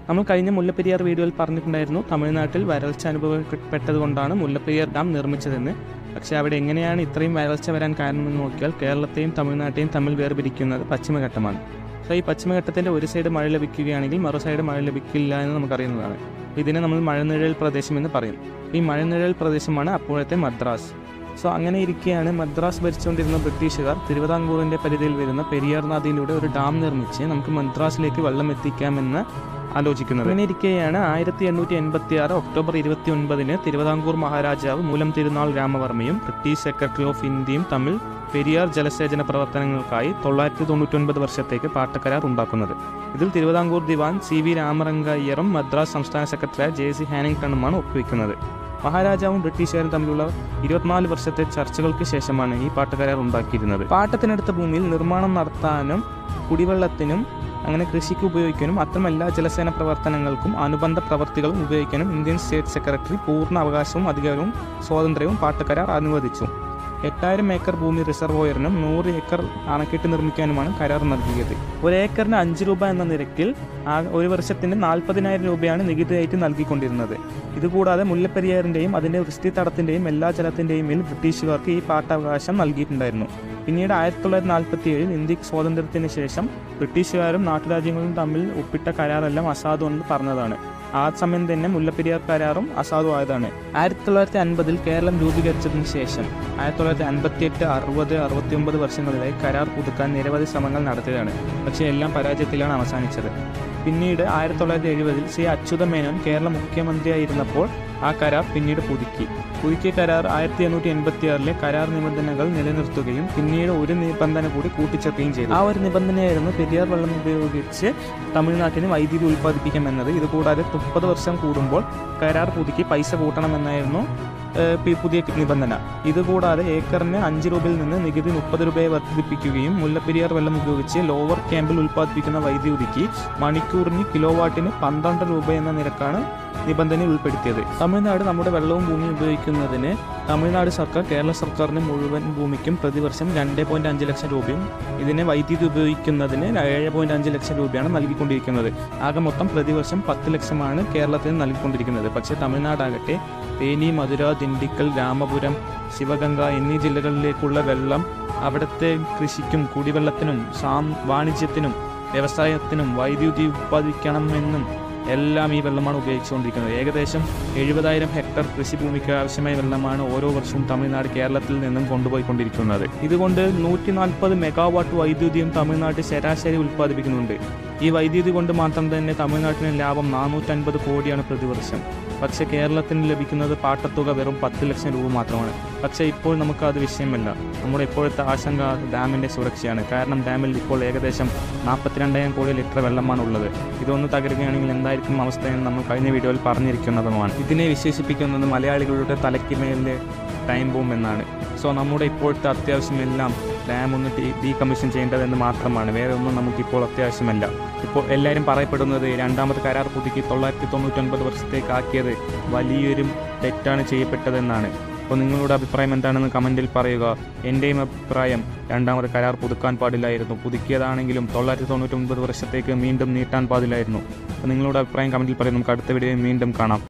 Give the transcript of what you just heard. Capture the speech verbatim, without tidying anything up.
നമ്മൾ കഴിഞ്ഞ മുല്ലപ്പെരിയാർ വീഡിയോയിൽ പറഞ്ഞിട്ടുണ്ടായിരുന്നു തമിഴ്നാട്ടിൽ വരൾച്ച അനുഭവപ്പെട്ടതുകൊണ്ടാണ് മുല്ലപ്പെരിയാർ ഡാം നിർമ്മിച്ചതെന്ന്. പക്ഷേ അവിടെ എങ്ങനെയാണ് ഇത്രയും വരൾച്ച വരാൻ കാരണമെന്ന് നോക്കിയാൽ കേരളത്തെയും തമിഴ്നാട്ടെയും തമ്മിൽ വേർപിരിക്കുന്നത് പശ്ചിമഘട്ടമാണ്. സോ ഈ പശ്ചിമഘട്ടത്തിൻ്റെ ഒരു സൈഡ് മഴ ലഭിക്കുകയാണെങ്കിൽ മറു സൈഡ് മഴ ലഭിക്കില്ല എന്ന് നമുക്കറിയുന്നതാണ്. ഇതിനെ നമ്മൾ മഴനിഴൽ പ്രദേശം എന്ന് പറയും. ഈ മഴനിഴൽ പ്രദേശമാണ് അപ്പോഴത്തെ മദ്രാസ്. സോ അങ്ങനെ ഇരിക്കെയാണ് മദ്രാസ് ഭരിച്ചുകൊണ്ടിരുന്ന ബ്രിട്ടീഷുകാർ തിരുവിതാംകൂറിൻ്റെ പരിധിയിൽ വരുന്ന പെരിയാർ നദിയിലൂടെ ഒരു ഡാം നിർമ്മിച്ച് നമുക്ക് മദ്രാസിലേക്ക് വെള്ളം എത്തിക്കാമെന്ന് ആലോചിക്കുന്നത്. അങ്ങനെ ഇരിക്കെയാണ് ആയിരത്തി എണ്ണൂറ്റി എൺപത്തി ആറ് ഒക്ടോബർ ഇരുപത്തി ഒൻപതിന് തിരുവിതാംകൂർ മഹാരാജാവ് മൂലം തിരുനാൾ രാമവർമ്മയും ബ്രിട്ടീഷ് സെക്രട്ടറി ഓഫ് ഇന്ത്യയും തമ്മിൽ പെരിയാർ ജലസേചന പ്രവർത്തനങ്ങൾക്കായി തൊള്ളായിരത്തി തൊണ്ണൂറ്റി ഒൻപത് വർഷത്തേക്ക് പാട്ടക്കരാർ ഉണ്ടാക്കുന്നത്. ഇതിൽ തിരുവിതാംകൂർ ദിവാൻ സി വി രാമറംഗയ്യറും മദ്രാസ് സംസ്ഥാന സെക്രട്ടറിയായ ജെ സി ഹാനിങ്ടണുമാണ് ഒപ്പുവെക്കുന്നത്. മഹാരാജാവും ബ്രിട്ടീഷുകാരും തമ്മിലുള്ള ഇരുപത്തിനാല് വർഷത്തെ ചർച്ചകൾക്ക് ശേഷമാണ് ഈ പാട്ടക്കരാർ ഉണ്ടാക്കിയിരുന്നത്. പാട്ടത്തിനടുത്ത ഭൂമിയിൽ നിർമ്മാണം നടത്താനും കുടിവെള്ളത്തിനും അങ്ങനെ കൃഷിക്ക് ഉപയോഗിക്കാനും അത്തരം എല്ലാ ജലസേന പ്രവർത്തനങ്ങൾക്കും അനുബന്ധ പ്രവർത്തികളും ഉപയോഗിക്കാനും ഇന്ത്യൻ സ്റ്റേറ്റ് സെക്രട്ടറി പൂർണ്ണ അവകാശവും അധികാരവും സ്വാതന്ത്ര്യവും പാട്ടക്കരാർ അനുവദിച്ചു. എട്ടായിരം ഏക്കർ ഭൂമി റിസർവോയറിനും നൂറ് ഏക്കർ അണക്കെട്ട് നിർമ്മിക്കാനുമാണ് കരാർ നൽകിയത്. ഒരു ഏക്കറിന് അഞ്ച് രൂപ എന്ന നിരക്കിൽ ഒരു വർഷത്തിന് നാൽപ്പതിനായിരം രൂപയാണ് നികുതിയായിട്ട് നൽകിക്കൊണ്ടിരുന്നത്. ഇതുകൂടാതെ മുല്ലപ്പെരിയാറിൻ്റെയും അതിൻ്റെ വൃഷ്ടിത്തടത്തിൻ്റെയും എല്ലാ ജലത്തിൻ്റെയും മേൽ ബ്രിട്ടീഷുകാർക്ക് ഈ പാട്ടവകാശം നൽകിയിട്ടുണ്ടായിരുന്നു. പിന്നീട് ആയിരത്തി തൊള്ളായിരത്തി നാൽപ്പത്തി ഏഴിൽ ഇന്ത്യക്ക് സ്വാതന്ത്ര്യത്തിന് ശേഷം ബ്രിട്ടീഷുകാരും നാട്ടുരാജ്യങ്ങളും തമ്മിൽ ഒപ്പിട്ട കരാറെല്ലാം അസാധു എന്ന് പറഞ്ഞതാണ്. ആ സമയം തന്നെ മുല്ലപ്പെരിയാർ കരാറും അസാധുവായതാണ്. ആയിരത്തി തൊള്ളായിരത്തി അൻപതിൽ കേരളം രൂപീകരിച്ചതിന് ശേഷം ആയിരത്തി തൊള്ളായിരത്തി അൻപത്തി എട്ട് അറുപത് അറുപത്തി ഒമ്പത് വർഷങ്ങളിലായി കരാർ പുതുക്കാൻ നിരവധി ശ്രമങ്ങൾ നടത്തിയതാണ്. പക്ഷേ എല്ലാം പരാജയത്തിലാണ് അവസാനിച്ചത്. പിന്നീട് ആയിരത്തി തൊള്ളായിരത്തി എഴുപതിൽ ശ്രീ അച്യുത മേനോൻ കേരള മുഖ്യമന്ത്രിയായിരുന്നപ്പോൾ ആ കരാർ പിന്നീട് പുതുക്കി. പുതുക്കിയ കരാർ ആയിരത്തി എണ്ണൂറ്റി എൺപത്തി ആറിലെ കരാർ നിബന്ധനകൾ നിലനിർത്തുകയും പിന്നീട് ഒരു നിബന്ധന കൂടി കൂട്ടിച്ചേർക്കുകയും ചെയ്തു. ആ ഒരു നിബന്ധനയായിരുന്നു പെരിയാർ വെള്ളം ഉപയോഗിച്ച് തമിഴ്നാട്ടിന് വൈദ്യുതി ഉൽപ്പാദിപ്പിക്കാമെന്നത്. ഇതുകൂടാതെ മുപ്പത് വർഷം കൂടുമ്പോൾ കരാർ പുതുക്കി പൈസ കൂട്ടണമെന്നായിരുന്നു പുതിയ നിബന്ധന. ഇതുകൂടാതെ ഏക്കറിന് അഞ്ച് രൂപയിൽ നിന്ന് നികുതി മുപ്പത് രൂപയെ വർദ്ധിപ്പിക്കുകയും മുല്ലപ്പെരിയാർ വെള്ളം ഉപയോഗിച്ച് ലോവർ ക്യാമ്പിൽ ഉൽപ്പാദിപ്പിക്കുന്ന വൈദ്യുതിക്ക് മണിക്കൂറിന് കിലോവാട്ടിന് പന്ത്രണ്ട് രൂപ എന്ന നിരക്കാണ് നിബന്ധന ഉൾപ്പെടുത്തിയത്. തമിഴ്നാട് നമ്മുടെ വെള്ളവും ഭൂമിയും ഉപയോഗിക്കുന്നതിന് തമിഴ്നാട് സർക്കാർ കേരള സർക്കാരിന് മുഴുവൻ ഭൂമിക്കും പ്രതിവർഷം രണ്ട് പോയിന്റ് അഞ്ച് ലക്ഷം രൂപയും ഇതിനെ വൈദ്യുതി ഉപയോഗിക്കുന്നതിന് ഏഴ് പോയിന്റ് അഞ്ച് ലക്ഷം രൂപയാണ് നൽകിക്കൊണ്ടിരിക്കുന്നത്. ആകെ മൊത്തം പ്രതിവർഷം പത്ത് ലക്ഷമാണ് കേരളത്തിന് നൽകിക്കൊണ്ടിരിക്കുന്നത്. പക്ഷേ തമിഴ്നാടാകട്ടെ തേനി, മധുര, ദിണ്ടിക്കൽ, രാമപുരം, ശിവഗംഗ എന്നീ ജില്ലകളിലേക്കുള്ള വെള്ളം അവിടുത്തെ കൃഷിക്കും കുടിവെള്ളത്തിനും വാണിജ്യത്തിനും വ്യവസായത്തിനും വൈദ്യുതി ഉത്പാദിപ്പിക്കണമെന്നും എല്ലാം ഈ വെള്ളമാണ് ഉപയോഗിച്ചുകൊണ്ടിരിക്കുന്നത്. ഏകദേശം എഴുപതായിരം ഹെക്ടർ കൃഷിഭൂമിക്ക് ആവശ്യമായ വെള്ളമാണ് ഓരോ വർഷവും തമിഴ്നാട് കേരളത്തിൽ നിന്നും കൊണ്ടുപോയിക്കൊണ്ടിരിക്കുന്നത്. ഇതുകൊണ്ട് നൂറ്റി നാൽപ്പത് മെഗാവാട്ട് വൈദ്യുതിയും തമിഴ്നാട് ശരാശരി ഉൽപ്പാദിപ്പിക്കുന്നുണ്ട്. ഈ വൈദ്യുതി കൊണ്ട് മാത്രം തന്നെ തമിഴ്നാട്ടിന് ലാഭം നാനൂറ്റൻപത് കോടിയാണ് പ്രതിവർഷം. പക്ഷേ കേരളത്തിന് ലഭിക്കുന്നത് പാട്ടത്തുക വെറും പത്ത് ലക്ഷം രൂപ മാത്രമാണ്. പക്ഷേ ഇപ്പോൾ നമുക്കത് വിഷയമല്ല. നമ്മുടെ ഇപ്പോഴത്തെ ആശങ്ക ഡാമിൻ്റെ സുരക്ഷയാണ്. കാരണം ഡാമിൽ ഇപ്പോൾ ഏകദേശം നാൽപ്പത്തിരണ്ടായിരം കോടി ലിറ്റർ വെള്ളമാണ് ഉള്ളത്. ഇതൊന്ന് തകരുകയാണെങ്കിൽ എന്തായിരിക്കും അവസ്ഥയെന്ന് നമ്മൾ കഴിഞ്ഞ വീഡിയോയിൽ പറഞ്ഞിരിക്കുന്നതുമാണ്. ഇതിനെ വിശേഷിപ്പിക്കുന്നത് മലയാളികളുടെ തലയ്ക്ക് മേലെ ടൈം ബോംബ് എന്നാണ്. സോ നമ്മുടെ ഇപ്പോഴത്തെ അത്യാവശ്യം എല്ലാം ഡാം ഒന്ന് ഡീ ഡീകമ്മീഷൻ ചെയ്യേണ്ടതെന്ന് മാത്രമാണ്. വേറെ ഒന്നും നമുക്കിപ്പോൾ അത്യാവശ്യമല്ല. ഇപ്പോൾ എല്ലാവരും പറയപ്പെടുന്നത് രണ്ടാമത് കരാർ പുതുക്കി തൊള്ളായിരത്തി തൊണ്ണൂറ്റൊൻപത് വർഷത്തേക്ക് ആക്കിയത് വലിയൊരു തെറ്റാണ് ചെയ്യപ്പെട്ടതെന്നാണ്. അപ്പോൾ നിങ്ങളുടെ അഭിപ്രായം എന്താണെന്ന് കമൻറ്റിൽ പറയുക. എൻ്റെയും അഭിപ്രായം രണ്ടാമത് കരാർ പുതുക്കാൻ പാടില്ലായിരുന്നു. പുതുക്കിയതാണെങ്കിലും തൊള്ളായിരത്തി തൊണ്ണൂറ്റൊൻപത് വർഷത്തേക്ക് വീണ്ടും നീട്ടാൻ പാടില്ലായിരുന്നു. അപ്പോൾ നിങ്ങളുടെ അഭിപ്രായം കമൻറ്റിൽ പറയും. നമുക്ക് അടുത്ത വീഡിയോയിൽ വീണ്ടും കാണാം.